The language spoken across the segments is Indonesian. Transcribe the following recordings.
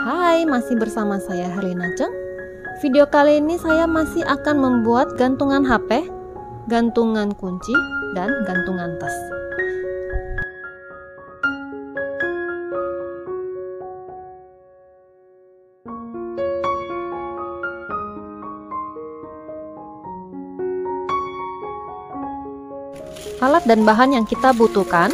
Hai, masih bersama saya Herlina Cheng. Video kali ini saya masih akan membuat gantungan HP, gantungan kunci, dan gantungan tas. Alat dan bahan yang kita butuhkan: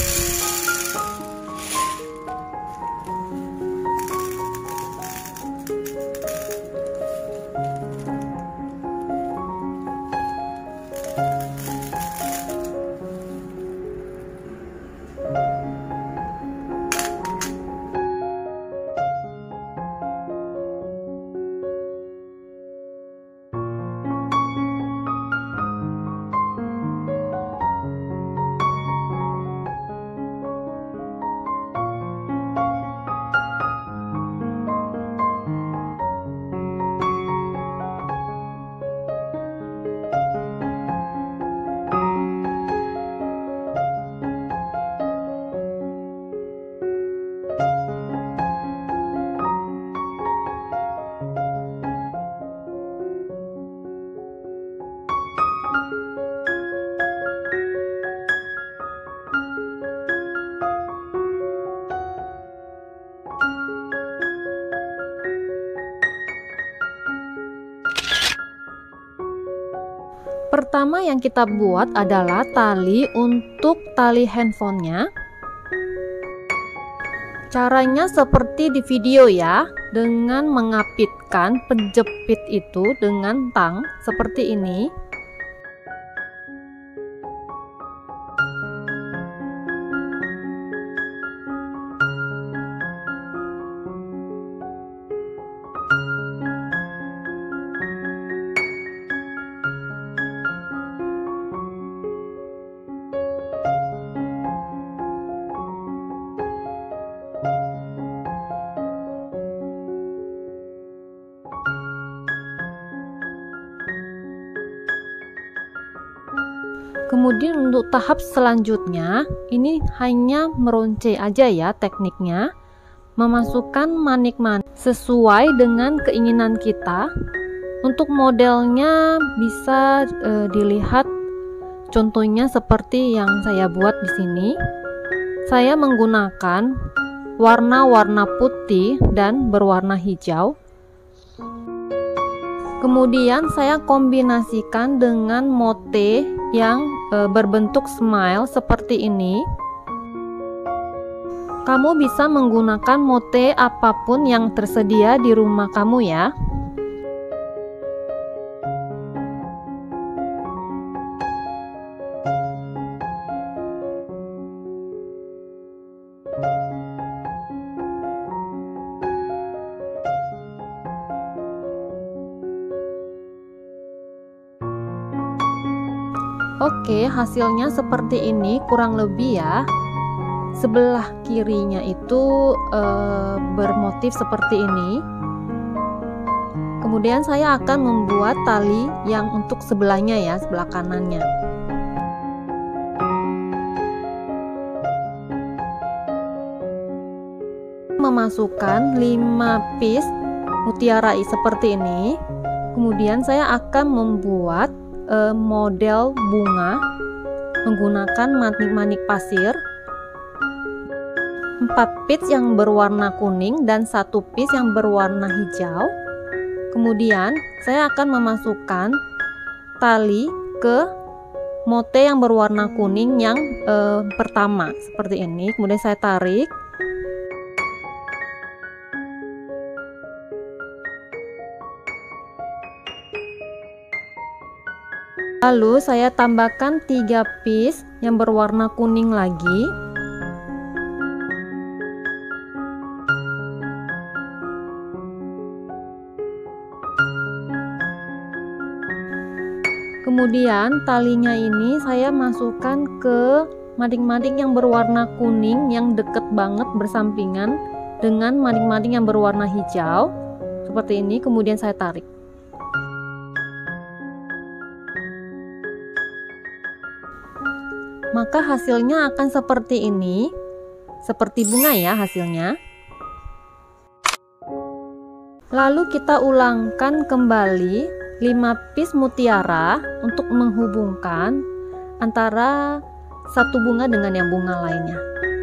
pertama yang kita buat adalah tali untuk tali handphonenya. Caranya seperti di video ya, dengan mengapitkan penjepit itu dengan tang seperti ini. Kemudian untuk tahap selanjutnya, ini hanya meronce aja ya tekniknya, memasukkan manik-manik sesuai dengan keinginan kita. Untuk modelnya bisa dilihat contohnya seperti yang saya buat di sini. Saya menggunakan warna-warna putih dan berwarna hijau. Kemudian saya kombinasikan dengan motif yang berbentuk smile seperti ini. Kamu bisa menggunakan motif apapun yang tersedia di rumah kamu ya. Oke, hasilnya seperti ini kurang lebih ya. Sebelah kirinya itu bermotif seperti ini. Kemudian saya akan membuat tali yang untuk sebelahnya ya, sebelah kanannya. Memasukkan 5 piece mutiara seperti ini. Kemudian saya akan membuat model bunga menggunakan manik-manik pasir, 4 piece yang berwarna kuning dan 1 piece yang berwarna hijau. Kemudian saya akan memasukkan tali ke motif yang berwarna kuning yang pertama seperti ini. Kemudian saya tarik. Lalu saya tambahkan 3 piece yang berwarna kuning lagi. Kemudian talinya ini saya masukkan ke mading-mading yang berwarna kuning yang deket banget bersampingan dengan mading-mading yang berwarna hijau. Seperti ini, kemudian saya tarik. Maka hasilnya akan seperti ini, seperti bunga ya hasilnya. Lalu kita ulangkan kembali 5 piece mutiara untuk menghubungkan antara satu bunga dengan yang bunga lainnya.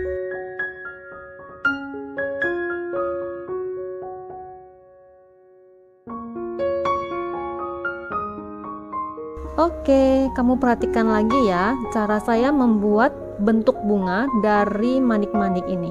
Oke, kamu perhatikan lagi ya cara saya membuat bentuk bunga dari manik-manik ini.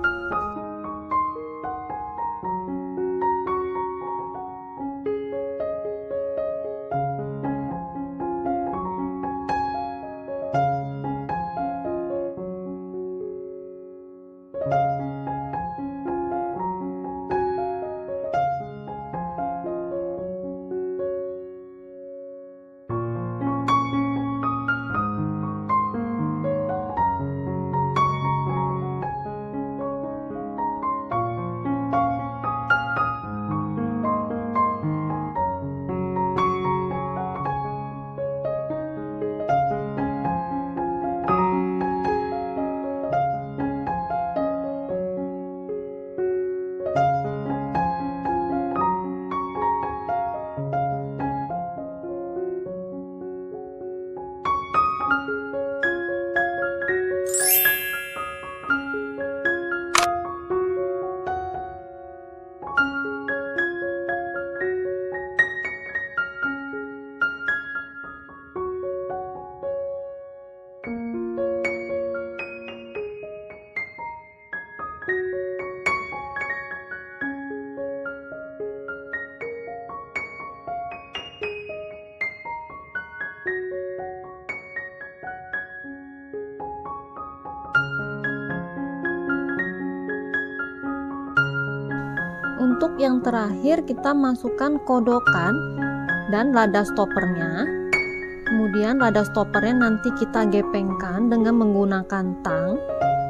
Untuk yang terakhir kita masukkan kodokan dan lada stoppernya. Kemudian lada stoppernya nanti kita gepengkan dengan menggunakan tang.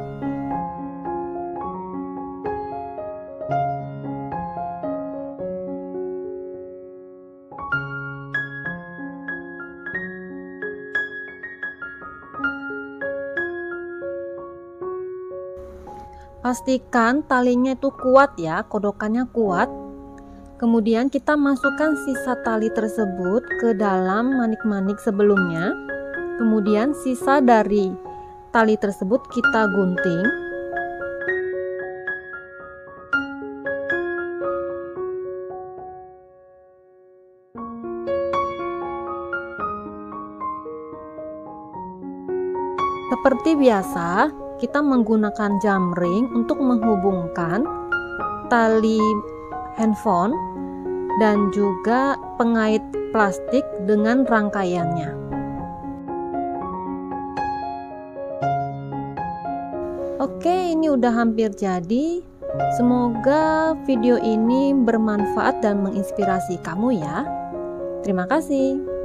Pastikan talinya itu kuat ya, kodokannya kuat. Kemudian kita masukkan sisa tali tersebut ke dalam manik-manik sebelumnya. Kemudian sisa dari tali tersebut kita gunting. Seperti biasa, kita menggunakan jam ring untuk menghubungkan tali handphone dan juga pengait plastik dengan rangkaiannya. Oke, ini udah hampir jadi. Semoga video ini bermanfaat dan menginspirasi kamu ya. Terima kasih.